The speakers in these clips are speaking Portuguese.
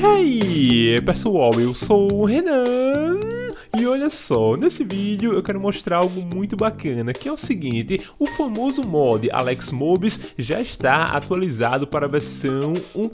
Hey pessoal, eu sou o Renan. E olha só, nesse vídeo eu quero mostrar algo muito bacana, que é o seguinte: o famoso mod Alex Mobs já está atualizado para a versão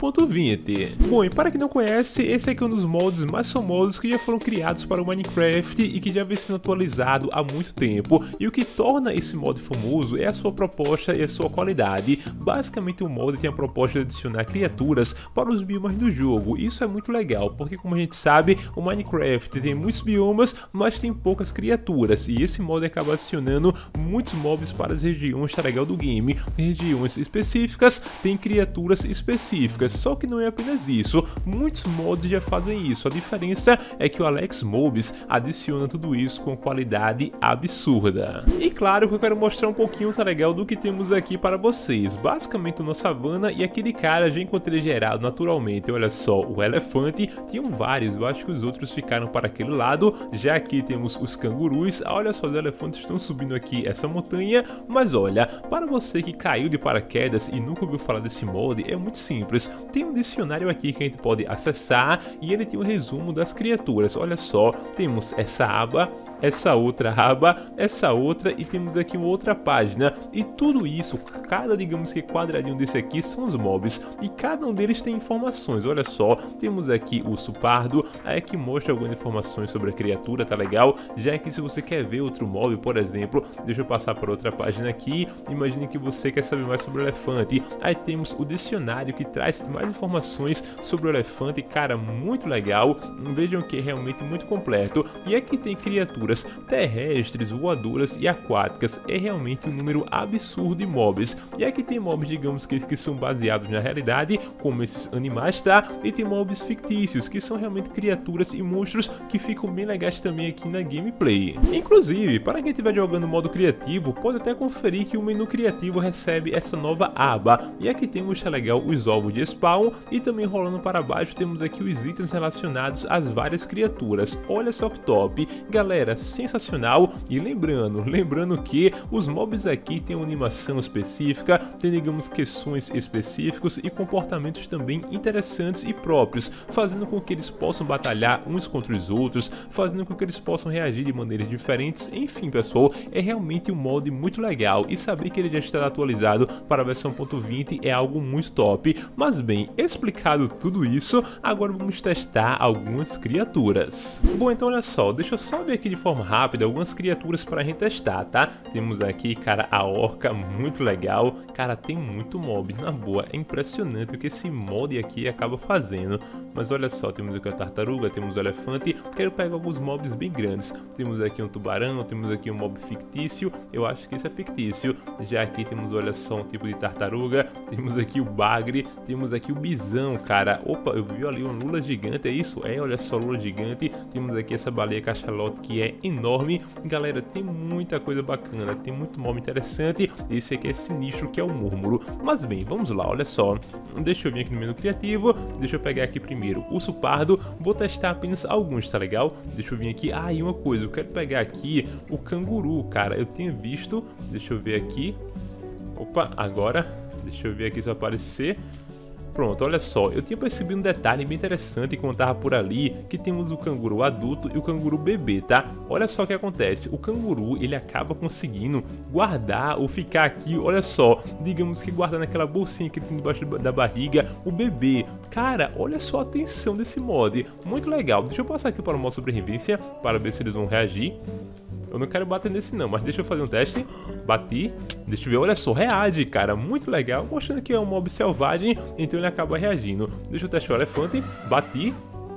1.20. Bom, e para quem não conhece, esse aqui é um dos mods mais famosos que já foram criados para o Minecraft e que já vem sendo atualizado há muito tempo. E o que torna esse mod famoso é a sua proposta e a sua qualidade. Basicamente o mod tem a proposta de adicionar criaturas para os biomas do jogo. Isso é muito legal, porque como a gente sabe, o Minecraft tem muitos biomas, mas tem poucas criaturas, e esse mod acaba adicionando muitos mobs para as regiões, tá legal, do game. Em regiões específicas tem criaturas específicas, só que não é apenas isso, muitos mods já fazem isso. A diferença é que o Alex Mobs adiciona tudo isso com qualidade absurda. E claro que eu quero mostrar um pouquinho, tá legal, do que temos aqui para vocês. Basicamente o nosso savana e aquele cara já encontrei gerado naturalmente. Olha só, o elefante, tinham vários, eu acho que os outros ficaram para aquele lado. Já aqui temos os cangurus. Olha só, os elefantes estão subindo aqui essa montanha. Mas olha, para você que caiu de paraquedas e nunca ouviu falar desse mod, é muito simples. Tem um dicionário aqui que a gente pode acessar e ele tem um resumo das criaturas. Olha só, temos essa aba, essa outra aba, essa outra, e temos aqui uma outra página. E tudo isso, cada, digamos que quadradinho desse aqui são os mobs, e cada um deles tem informações. Olha só, temos aqui o urso pardo, aí que mostra algumas informações sobre a criatura, tá legal? Já que se você quer ver outro mob, por exemplo, deixa eu passar para outra página aqui. Imagine que você quer saber mais sobre o elefante, aí temos o dicionário que traz mais informações sobre o elefante. Cara, muito legal, vejam que é realmente muito completo. E aqui tem criaturas terrestres, voadoras e aquáticas. É realmente um número absurdo de mobs. E aqui tem mobs, digamos que são baseados na realidade, como esses animais, tá? E tem mobs fictícios, que são realmente criaturas e monstros que ficam bem legais também aqui na gameplay. Inclusive, para quem estiver jogando modo criativo, pode até conferir que o menu criativo recebe essa nova aba. E aqui temos, tá legal, os ovos de spawn, e também rolando para baixo temos aqui os itens relacionados às várias criaturas. Olha só que top, galera, sensacional. E lembrando que os mobs aqui têm uma animação específica, tem, digamos, questões específicos e comportamentos também interessantes e próprios, fazendo com que eles possam batalhar uns contra os outros, fazendo com que eles possam reagir de maneiras diferentes. Enfim, pessoal, é realmente um mod muito legal, e saber que ele já está atualizado para a versão 1.20 é algo muito top. Mas bem, explicado tudo isso, agora vamos testar algumas criaturas. Bom, então olha só, deixa eu só ver aqui de forma rápida algumas criaturas para a gente testar, tá? Temos aqui, cara, a orca, muito legal. Cara, tem muito mob, na boa, é impressionante o que esse mod aqui acaba fazendo. Mas olha só, temos aqui a tartaruga, temos o elefante. Quero pegar alguns mobs bem grandes. Temos aqui um tubarão, temos aqui um mob fictício, eu acho que esse é fictício. Já aqui temos, olha só, um tipo de tartaruga. Temos aqui o bagre, temos aqui o bisão, cara. Opa, eu vi ali uma lula gigante, é isso? É, olha só, lula gigante. Temos aqui essa baleia cachalote que é enorme. Galera, tem muita coisa bacana, tem muito mob interessante. Esse aqui é sinistro, que é o múrmuro. Mas bem, vamos lá, olha só. Deixa eu vir aqui no menu criativo, deixa eu pegar aqui primeiro o urso pardo. Vou testar apenas alguns, tá legal? Deixa eu vir aqui, e uma coisa, eu quero pegar aqui o canguru, cara. Eu tinha visto, deixa eu ver aqui. Opa, agora, deixa eu ver aqui se vai aparecer. Pronto, olha só, eu tinha percebido um detalhe bem interessante quando tava por ali, que temos o canguru adulto e o canguru bebê, tá? Olha só o que acontece, o canguru, ele acaba conseguindo guardar ou ficar aqui, olha só, digamos que guardar naquela bolsinha que tem debaixo da barriga, o bebê. Cara, olha só a atenção desse mod, muito legal. Deixa eu passar aqui para o modo sobrevivência, para ver se eles vão reagir. Eu não quero bater nesse não, mas deixa eu fazer um teste. Bati, deixa eu ver, olha só, reage, cara, muito legal, mostrando que é um mob selvagem, então ele acaba reagindo. Deixa eu testar o elefante, bati.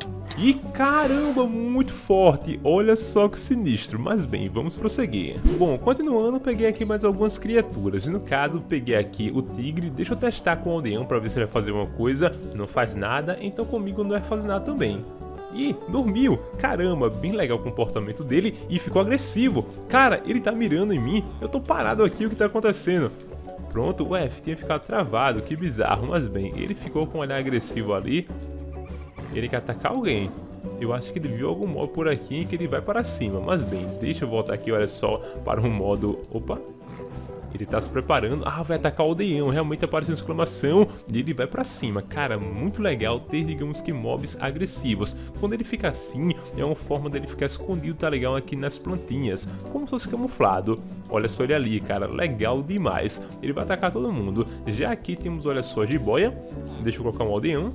E caramba, muito forte, olha só que sinistro. Mas bem, vamos prosseguir. Bom, continuando, peguei aqui mais algumas criaturas. No caso, peguei aqui o tigre. Deixa eu testar com o aldeão para ver se ele vai fazer alguma coisa. Não faz nada, então comigo não vai fazer nada também. Ih, dormiu, caramba, bem legal o comportamento dele, e ficou agressivo. Cara, ele tá mirando em mim, eu tô parado aqui, o que tá acontecendo? Pronto, o F tinha ficado travado, que bizarro. Mas bem, ele ficou com um olhar agressivo ali. Ele quer atacar alguém. Eu acho que ele viu algum mob por aqui que ele vai para cima. Mas bem, deixa eu voltar aqui, olha só, para um modo... Opa! Ele tá se preparando. Ah, vai atacar o aldeão. Realmente apareceu uma exclamação e ele vai pra cima. Cara, muito legal ter, digamos que, mobs agressivos. Quando ele fica assim, é uma forma dele ficar escondido, tá legal, aqui nas plantinhas, como se fosse camuflado. Olha só ele ali, cara, legal demais. Ele vai atacar todo mundo. Já aqui temos, olha só, a jiboia. Deixa eu colocar um aldeão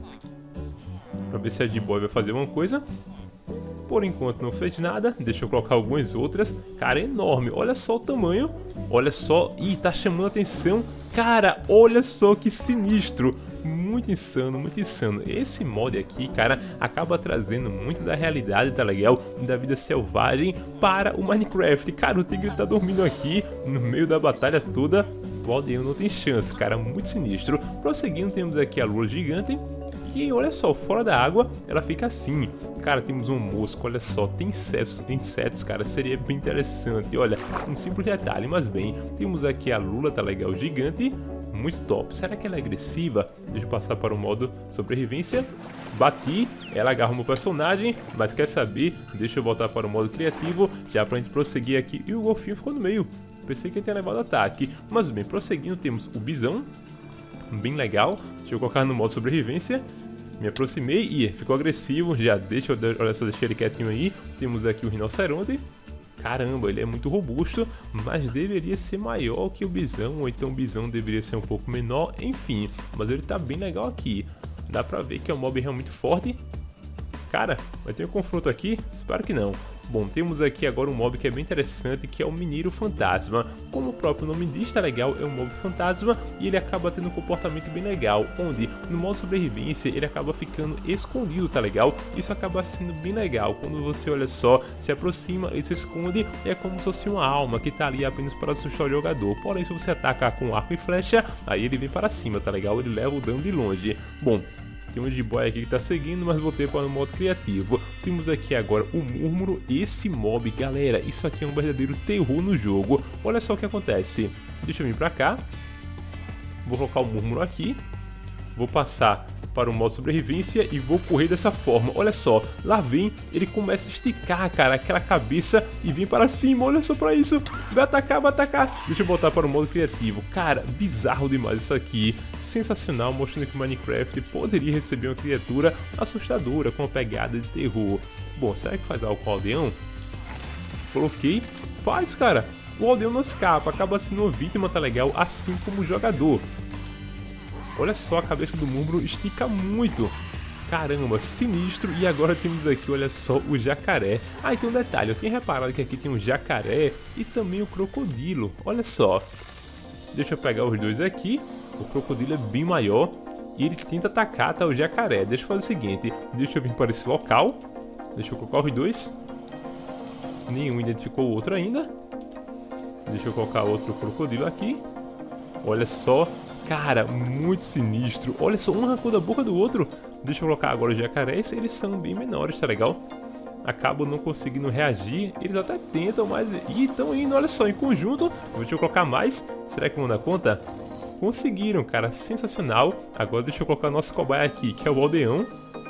pra ver se a jiboia vai fazer alguma coisa. Por enquanto não fez nada, deixa eu colocar algumas outras. Cara, é enorme, olha só o tamanho. Olha só, ih, tá chamando a atenção. Cara, olha só que sinistro. Muito insano, muito insano. Esse mod aqui, cara, acaba trazendo muito da realidade, tá legal? Da vida selvagem para o Minecraft. Cara, o tigre tá dormindo aqui no meio da batalha toda. O aldeão não tem chance, cara, muito sinistro. Prosseguindo, temos aqui a lua gigante. E olha só, fora da água, ela fica assim. Cara, temos um mosco, olha só, tem insetos, cara, seria bem interessante. Olha, um simples detalhe, mas bem, temos aqui a lula, tá legal, gigante, muito top. Será que ela é agressiva? Deixa eu passar para o modo sobrevivência. Bati, ela agarra o meu personagem, mas quer saber? Deixa eu voltar para o modo criativo, já pra gente prosseguir aqui. E o golfinho ficou no meio, pensei que ele tinha levado ataque. Mas bem, prosseguindo, temos o bisão, bem legal. Deixa eu colocar no modo sobrevivência. Me aproximei e ficou agressivo. Já deixa eu, olha só, deixei ele quietinho aí. Temos aqui o rinoceronte. Caramba, ele é muito robusto, mas deveria ser maior que o bisão, ou então o bisão deveria ser um pouco menor. Enfim, mas ele tá bem legal aqui. Dá pra ver que é um mob realmente forte. Cara, vai ter um confronto aqui? Espero que não. Bom, temos aqui agora um mob que é bem interessante, que é o Mineiro Fantasma. Como o próprio nome diz, tá legal, é um mob fantasma e ele acaba tendo um comportamento bem legal, onde no modo sobrevivência ele acaba ficando escondido, tá legal? Isso acaba sendo bem legal, quando você, olha só, se aproxima, ele se esconde, é como se fosse uma alma que tá ali apenas para assustar o jogador. Porém, se você atacar com arco e flecha, aí ele vem para cima, tá legal? Ele leva o dano de longe. Bom, tem um jiboia aqui que tá seguindo, mas voltei para o modo criativo. Temos aqui agora o Múrmuro. Esse mob, galera, isso aqui é um verdadeiro terror no jogo. Olha só o que acontece. Deixa eu vir pra cá. Vou colocar o Múrmuro aqui. Vou passar para o modo sobrevivência e vou correr dessa forma. Olha só, lá vem, ele começa a esticar, cara, aquela cabeça e vem para cima. Olha só pra isso, vai atacar, vai atacar. Deixa eu voltar para o modo criativo. Cara, bizarro demais isso aqui, sensacional, mostrando que o Minecraft poderia receber uma criatura assustadora com uma pegada de terror. Bom, será que faz algo com o aldeão? Coloquei, faz, cara. O aldeão não escapa, acaba sendo uma vítima, tá legal, assim como o jogador. Olha só, a cabeça do Múrmuro estica muito. Caramba, sinistro. E agora temos aqui, olha só, o jacaré. Ah, e tem um detalhe, eu tinha reparado que aqui tem um jacaré e também o crocodilo. Olha só. Deixa eu pegar os dois aqui. O crocodilo é bem maior e ele tenta atacar, tá, o jacaré. Deixa eu fazer o seguinte, deixa eu vir para esse local. Deixa eu colocar os dois. Nenhum identificou o outro ainda. Deixa eu colocar outro crocodilo aqui. Olha só. Cara, muito sinistro. Olha só, um arrancou da boca do outro. Deixa eu colocar agora os jacarés. Eles são bem menores, tá legal? Acabam não conseguindo reagir. Eles até tentam, mas... Ih, estão indo, olha só, em conjunto. Deixa eu colocar mais. Será que vão dar conta? Conseguiram, cara, sensacional. Agora deixa eu colocar o nosso cobaia aqui, que é o aldeão.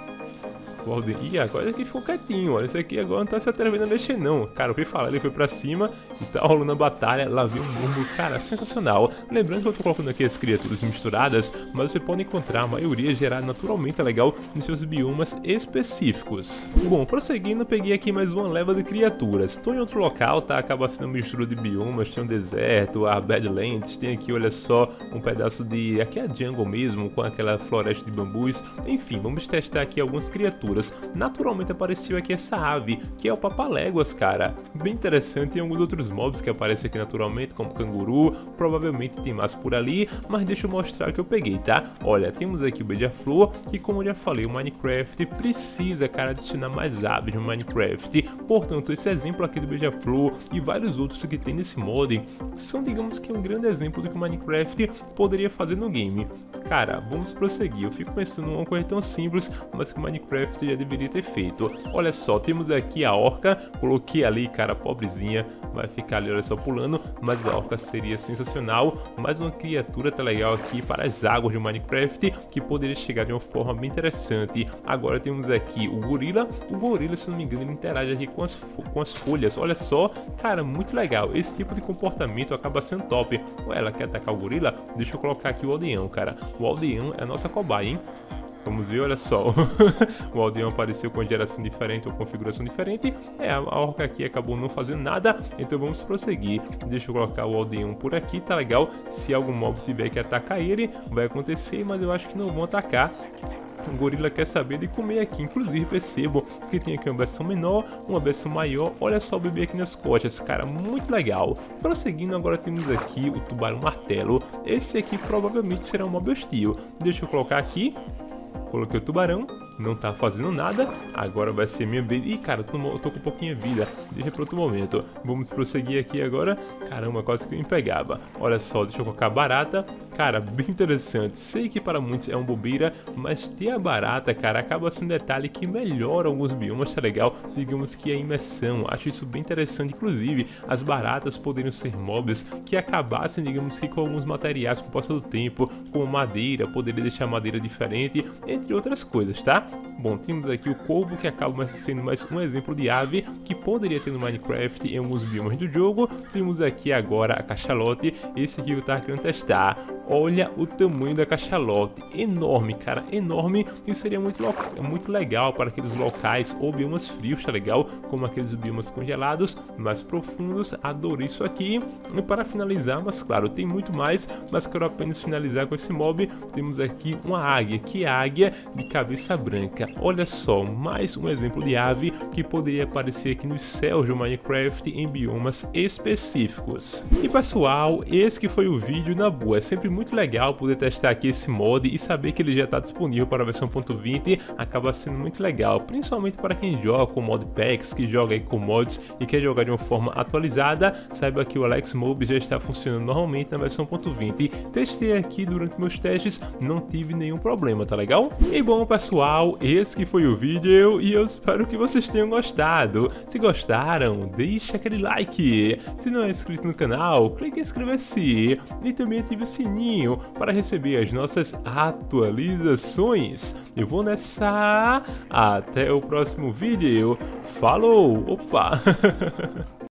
Ih, agora esse aqui ficou quietinho, olha, esse aqui agora não tá se atrevendo a mexer não. Cara, eu fui falar, ele foi pra cima e tá rolando a batalha, lá vem um Múrmuro, cara, sensacional. Lembrando que eu tô colocando aqui as criaturas misturadas, mas você pode encontrar a maioria gerada naturalmente, tá legal, nos seus biomas específicos. Bom, prosseguindo, peguei aqui mais uma leva de criaturas. Tô em outro local, tá, acaba sendo uma mistura de biomas, tem um deserto, a Badlands, tem aqui, olha só, um pedaço de... aqui é a jungle mesmo, com aquela floresta de bambus. Enfim, vamos testar aqui algumas criaturas. Naturalmente apareceu aqui essa ave, que é o Papaléguas, cara. Bem interessante, tem alguns outros mobs que aparecem aqui naturalmente, como canguru, provavelmente tem mais por ali, mas deixa eu mostrar o que eu peguei, tá? Olha, temos aqui o beija-flor, que como eu já falei, o Minecraft precisa, cara, adicionar mais aves no Minecraft. Portanto, esse exemplo aqui do beija-flor e vários outros que tem nesse mod, são, digamos que, um grande exemplo do que o Minecraft poderia fazer no game. Cara, vamos prosseguir. Eu fico pensando numa coisa tão simples, mas que o Minecraft já deveria ter feito. Olha só, temos aqui a orca. Coloquei ali, cara, pobrezinha. Vai ficar ali, olha só, pulando. Mas a orca seria sensacional. Mais uma criatura, tá legal aqui para as águas de Minecraft, que poderia chegar de uma forma bem interessante. Agora temos aqui o gorila. O gorila, se não me engano, ele interage aqui com as folhas. Olha só, cara, muito legal. Esse tipo de comportamento movimento acaba sendo top. Ué, ela quer atacar o gorila? Deixa eu colocar aqui o aldeão, cara. O aldeão é a nossa cobaia, hein? Vamos ver, olha só. O aldeão apareceu com uma geração diferente ou configuração diferente. A orca aqui acabou não fazendo nada, então vamos prosseguir. Deixa eu colocar o aldeão por aqui, tá legal. Se algum mob tiver que atacar ele, vai acontecer, mas eu acho que não vão atacar. O gorila quer saber de comer aqui. Inclusive percebo que tem aqui uma versão menor, uma versão maior. Olha só o bebê aqui nas costas, cara, muito legal. Prosseguindo, agora temos aqui o tubarão martelo. Esse aqui provavelmente será um mob hostil. Deixa eu colocar aqui. Coloquei o tubarão, não tá fazendo nada, agora vai ser minha vez. Ih, cara, eu tô com pouquinha vida, deixa para outro momento. Vamos prosseguir aqui agora. Caramba, quase que eu me pegava. Olha só, deixa eu colocar a barata. Cara, bem interessante. Sei que para muitos é uma bobeira, mas ter a barata, cara, acaba sendo um detalhe que melhora alguns biomas, tá legal? Digamos que a imersão, acho isso bem interessante. Inclusive, as baratas poderiam ser mobs que acabassem, digamos que com alguns materiais com o passar do tempo, como madeira, poderia deixar a madeira diferente, entre outras coisas, tá? Bom, temos aqui o corvo, que acaba sendo mais um exemplo de ave que poderia ter no Minecraft em alguns biomas do jogo. Temos aqui agora a cachalote, esse aqui eu tava querendo testar. Olha o tamanho da cachalote, enorme, cara, enorme. E seria muito legal para aqueles locais ou biomas frios, tá legal? Como aqueles biomas congelados, mais profundos. Adorei isso aqui. E para finalizar, mas claro, tem muito mais, mas quero apenas finalizar com esse mob. Temos aqui uma águia, que é a águia de cabeça branca. Olha só, mais um exemplo de ave que poderia aparecer aqui nos céus do Minecraft em biomas específicos. E pessoal, esse que foi o vídeo. Na boa, é sempre muito legal poder testar aqui esse mod e saber que ele já está disponível para a versão 1.20, acaba sendo muito legal, principalmente para quem joga com modpacks, que joga aí com mods e quer jogar de uma forma atualizada. Saiba que o Alex Mob já está funcionando normalmente na versão 1.20. Testei aqui durante meus testes, não tive nenhum problema, tá legal? E bom pessoal, esse que foi o vídeo e eu espero que vocês tenham gostado. Se gostaram, deixa aquele like. Se não é inscrito no canal, clique em inscrever-se e também ative o sininho para receber as nossas atualizações. Eu vou nessa. Até o próximo vídeo. Falou! Opa!